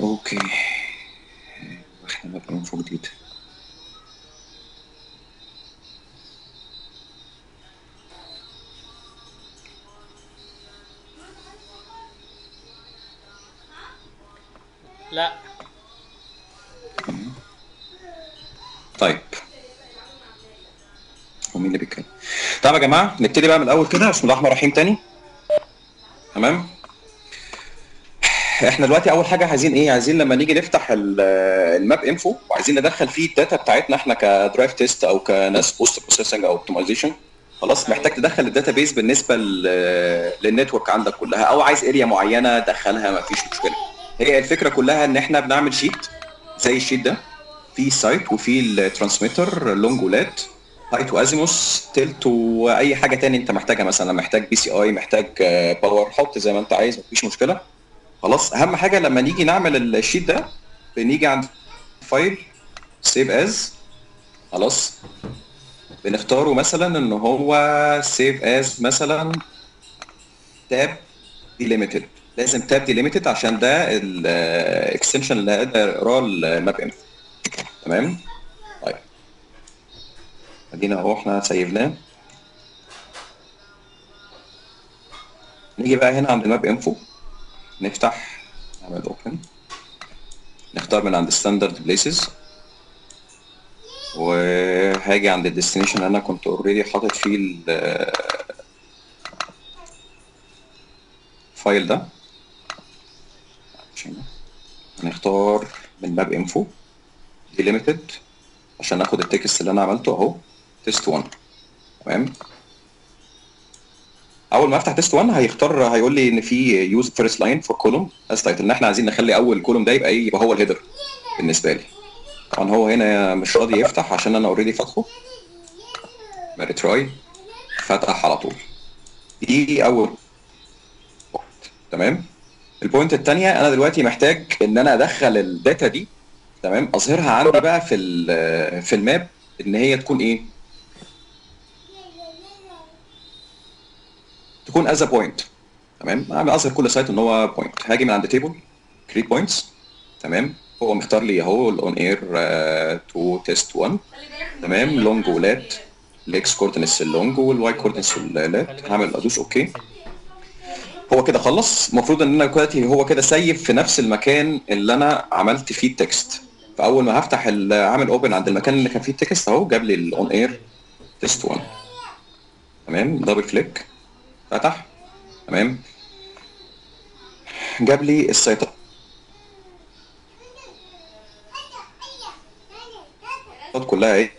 اوكي، احنا بقى انفو جديد. لا. طيب، هو مين اللي بيتكلم؟ طيب يا جماعه نبتدي بقى من الاول كده. بسم الله الرحمن الرحيم تاني. تمام. احنا دلوقتي اول حاجه عايزين ايه؟ عايزين لما نيجي نفتح الماب انفو وعايزين ندخل فيه الداتا بتاعتنا احنا كدرايف تيست او كناس بوست بروسيسنج او اوبتمايزيشن. خلاص، محتاج ايوه. تدخل الداتا بيز بالنسبه للنتورك عندك كلها، او عايز اريا معينه دخلها، مفيش مشكله. هي الفكره كلها ان احنا بنعمل شيت زي الشيت ده، في سايت وفي الترانسميتر لونج ولات هايت وازيموس تلت واي حاجه تاني انت محتاجها، مثلا محتاج بي سي اي، محتاج باور، حط زي ما انت عايز، مفيش مشكله. خلاص، اهم حاجه لما نيجي نعمل الشيت ده بنيجي عند فايل سيف از. خلاص، بنختاره مثلا ان هو سيف از مثلا تاب ديليميتد. لازم تاب ديليميتد عشان ده الاكستنشن اللي هقدر اقراه الماب انفو. تمام. طيب، ادينا اهو احنا سيفناه. نيجي بقى هنا عند الماب انفو، نفتح، نعمل اوبن، نختار من عند ستاندرد بليسز، وهاجي عند الديستنيشن انا كنت اوريدي حاطط فيه الفايل ده. عشان هنختار من باب انفو ديليميتد عشان ناخد التكست اللي انا عملته اهو، تيست 1. تمام. اول ما افتح تيست 1 هيختار، هيقول لي ان في يوز فيرست لاين فور كولوم از تايتل، ان احنا عايزين نخلي اول كولوم ده يبقى ايه، يبقى هو الهيدر بالنسبه لي. طبعا هو هنا مش راضي يفتح عشان انا اوريدي فاتحه. تراي، فتح على طول. دي اول. تمام. البوينت الثانيه، انا دلوقتي محتاج ان انا ادخل الداتا دي، تمام، اظهرها عندي بقى في الماب، ان هي تكون ايه، تكون از بوينت. تمام. انا اظهر كل سايت ان هو بوينت. هاجي من عند تيبل كريت بوينتس. تمام. هو مختار لي اهو الاون اير تو تيست 1. تمام. لونج ولات، الاكس كوردينتس اللونج والواي كوردينتس اللات. خلي بالك هعمل بس ادوس عشان اوكي. الناس اللي. هو كده خلص. المفروض ان انا دلوقتي هو كده سيف في نفس المكان اللي انا عملت فيه التكست. فاول ما هفتح عامل اوبن عند المكان اللي كان فيه التكست اهو، جاب لي الاون ظبط اير الدنيا. تيست 1. انت. تمام. دبل كليك، فتح. تمام. جاب لي السيطات كلها ايه.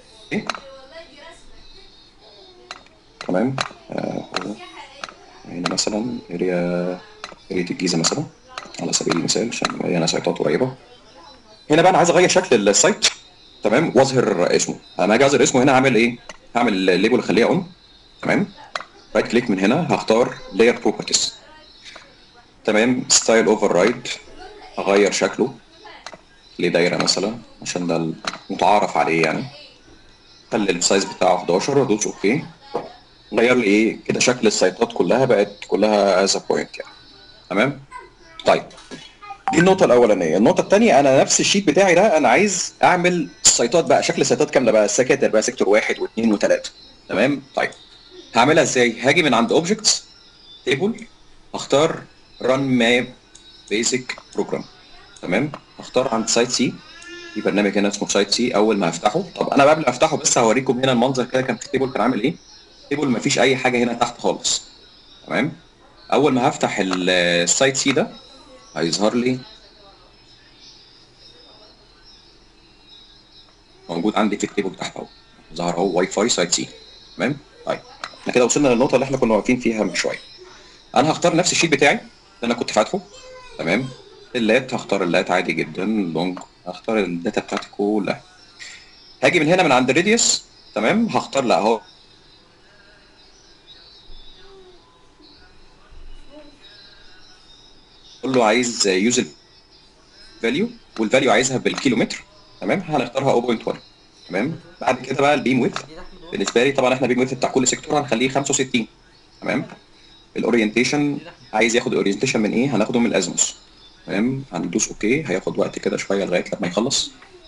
تمام. هو هنا مثلا اريا الجيزه مثلا على سبيل المثال، عشان هي انا سيطات قريبه. هنا بقى انا عايز اغير شكل السايت. تمام. واظهر اسمه. انا هاجي اظهر اسمه هنا هعمل ايه؟ هعمل ليبل اخليها اون. تمام. رايت كليك من هنا، هختار لاير بروبرتيز. تمام. ستايل اوفر رايد، اغير شكله لدايره مثلا عشان ده المتعارف عليه يعني. خلي السايز بتاعه 11 وادوس اوكي. غير لي ايه كده شكل السايتات كلها، بقت كلها از بوينت يعني. تمام. طيب، دي النقطة الأولانية. النقطة الثانية، أنا نفس الشيت بتاعي ده أنا عايز أعمل السيطات بقى، شكل السيطات كاملة بقى، السكاتر بقى، سيكتور واحد واثنين وثلاثة. تمام. طيب، هعملها إزاي؟ هاجي من عند أوبجكتس تيبل، هختار ران ماب بيزك بروجرام. تمام. هختار عند سايت سي، في برنامج هنا اسمه سايت سي. أول ما هفتحه، طب أنا قبل ما أفتحه بس هوريكم هنا المنظر كده كان في التيبل كان عامل إيه. التيبل مفيش أي حاجة هنا تحت خالص. تمام. أول ما هفتح السايت سي ده هيظهر لي، موجود عندي في التيبل تحت اهو، ظهر اهو واي فاي سايت سي. تمام. طيب، احنا كده وصلنا للنقطه اللي احنا كنا واقفين فيها من شويه. انا هختار نفس الشيت بتاعي اللي انا كنت فاتحه. تمام. اللات هختار اللات عادي جدا. لونج هختار الداتا بتاعتي كلها. هاجي من هنا من عند الريديوس. تمام. هختار لا اهو، اقول له عايز يوز الفاليو، والفاليو عايزها بالكيلومتر. تمام. هنختارها 0.1. تمام. بعد كده بقى البيم ويدث. دي تحت دول. بالنسبه لي طبعا احنا البيم ويدث بتاع كل سيكتور هنخليه 65. تمام. الاورينتيشن، دي تحت. عايز ياخد الاورينتيشن من ايه؟ هناخده من الازموس. تمام، هندوس اوكي. هياخد وقت كده شويه لغايه لما يخلص.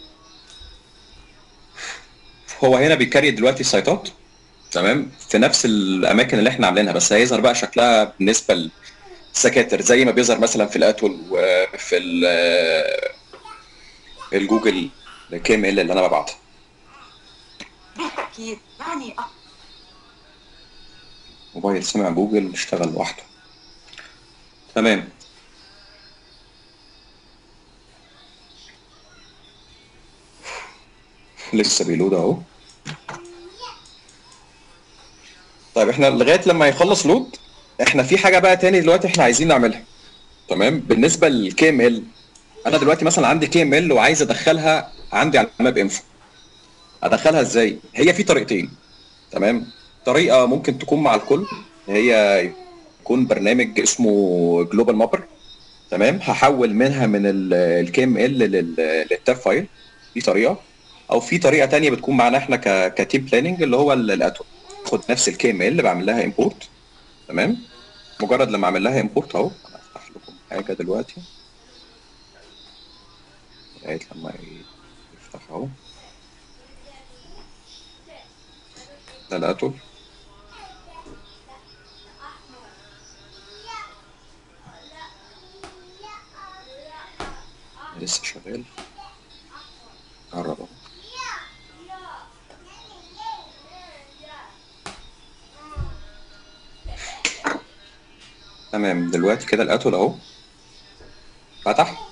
هو هنا بيكري دلوقتي السايتات، تمام، في نفس الاماكن اللي احنا عاملينها، بس هيظهر بقى شكلها بالنسبه للسكاتر زي ما بيظهر مثلا في الاتول وفي الجوجل كي ام ال اللي انا ببعتها. بالتأكيد يعني موبايل سمع جوجل اشتغل لوحده. تمام. لسه بيلود اهو. طيب احنا لغايه لما يخلص لود، احنا في حاجه بقى تاني دلوقتي احنا عايزين نعملها. تمام، بالنسبه للكي ام ال، انا دلوقتي مثلا عندي كي ام ال وعايز ادخلها عندي على الماب انفو. ادخلها ازاي؟ هي في طريقتين. تمام. طريقه ممكن تكون مع الكل، هي يكون برنامج اسمه جلوبال مابر. تمام، هحول منها من الكي ام ال للتاب فايل. دي طريقه. او في طريقه تانية بتكون معانا احنا كتيم بلاننج، اللي هو الاتول. باخد نفس الكي ام ال بعمل لها امبورت. تمام. مجرد لما اعمل لها امبورت اهو، انا افتح لكم حاجه دلوقتي لغايه لما يفتح اهو. ده الاتول لسه شغال. قرب اهو. تمام، دلوقتي كده الاتول اهو فتح.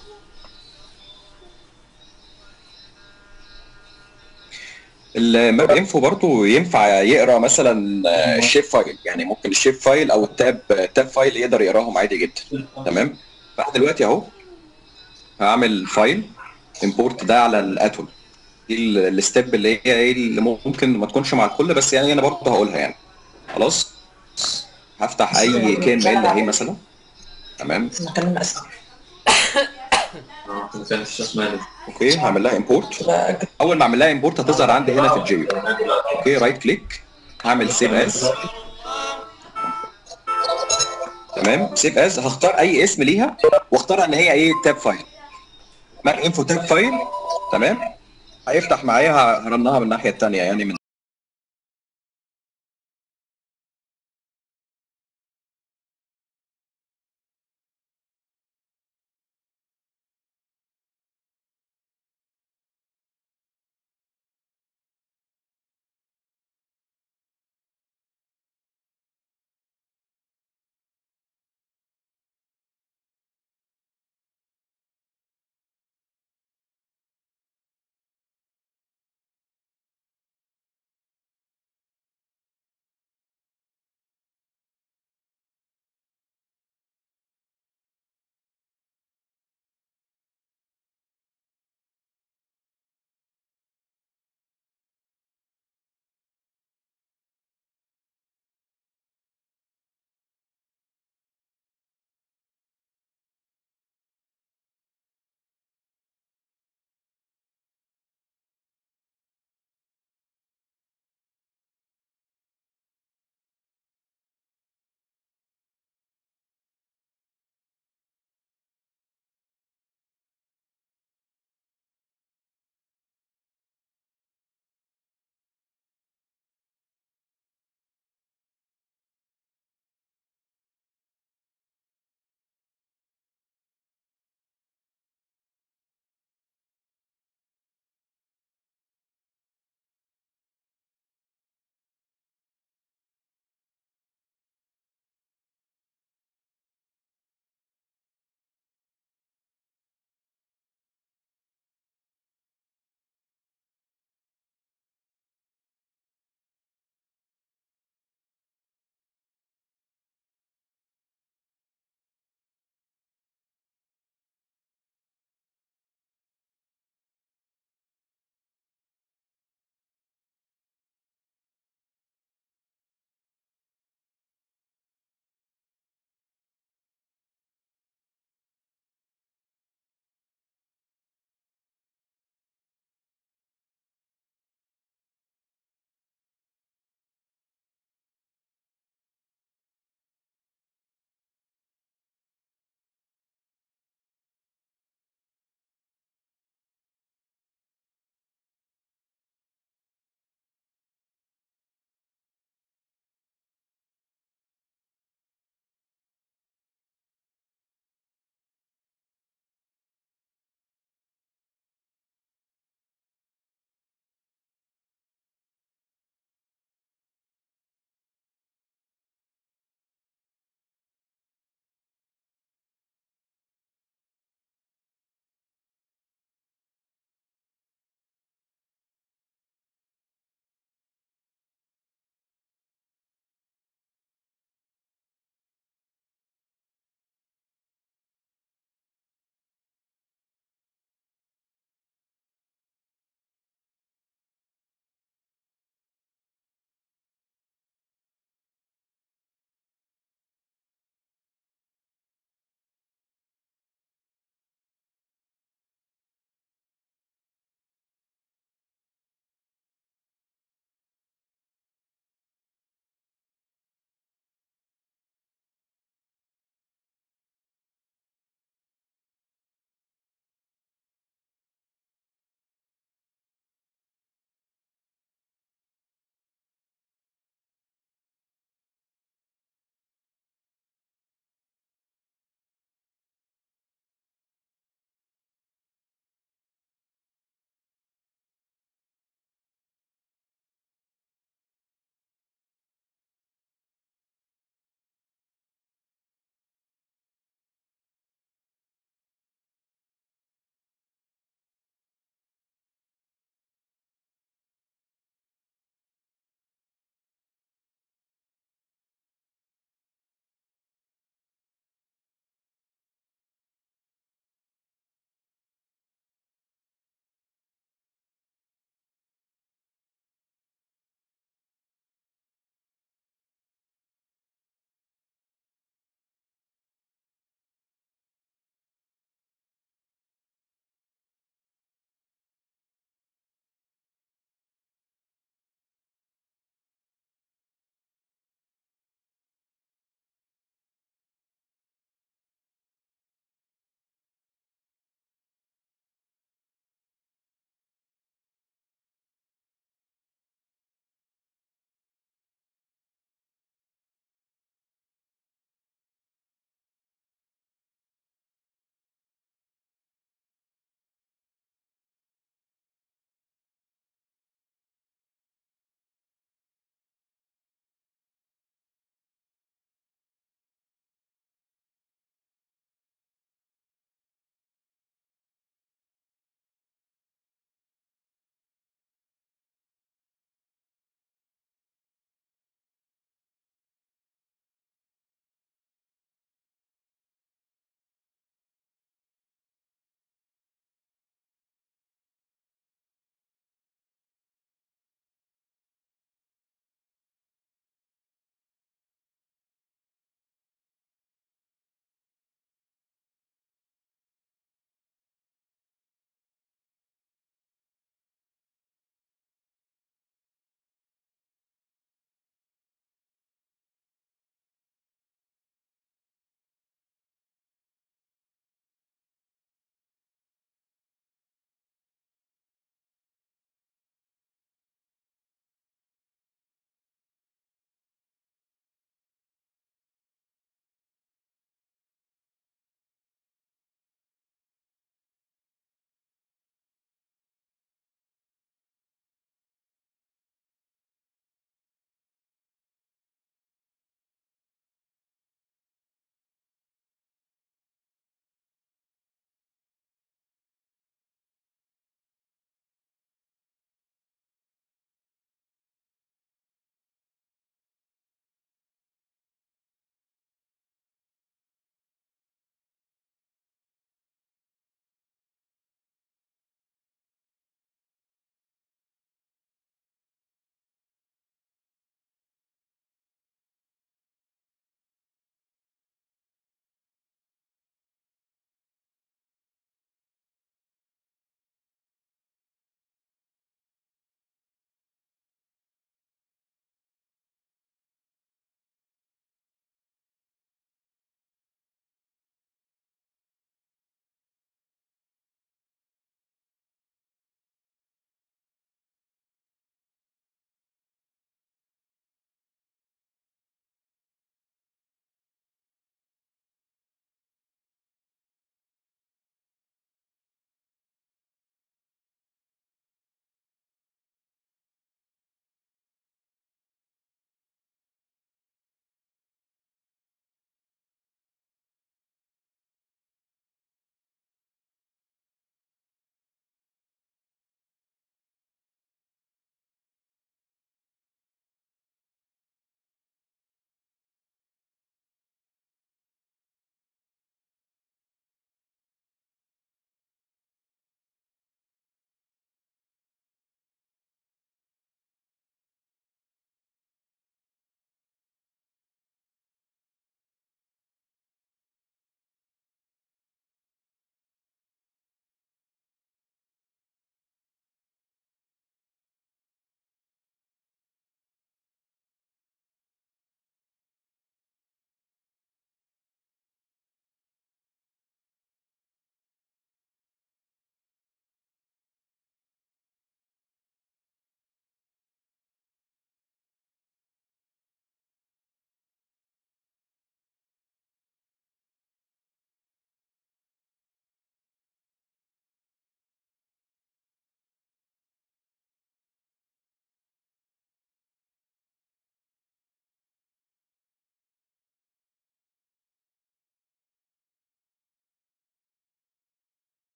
الماب انفو برضو ينفع يقرا مثلا الشيب فايل، يعني ممكن الشيب فايل او التاب فايل يقدر يقراهم عادي جدا. تمام. فانا دلوقتي اهو هعمل فايل امبورت ده على الاتول. دي الستيب اللي هي ايه اللي ممكن ما تكونش مع الكل، بس يعني انا برضه هقولها يعني. خلاص. هفتح اي كي ام ال اهي مثلا. تمام. نكلم أسماء. اوكي، هعمل لها امبورت. اول ما اعمل لها امبورت هتظهر عندي هنا في الجيو. اوكي، رايت كليك، هعمل سيف از. تمام، سيف از. هختار اي اسم ليها واختار ان هي ايه تاب فايل. ماب انفو تاب فايل. تمام. هيفتح معايا، هرنها من الناحيه الثانيه يعني من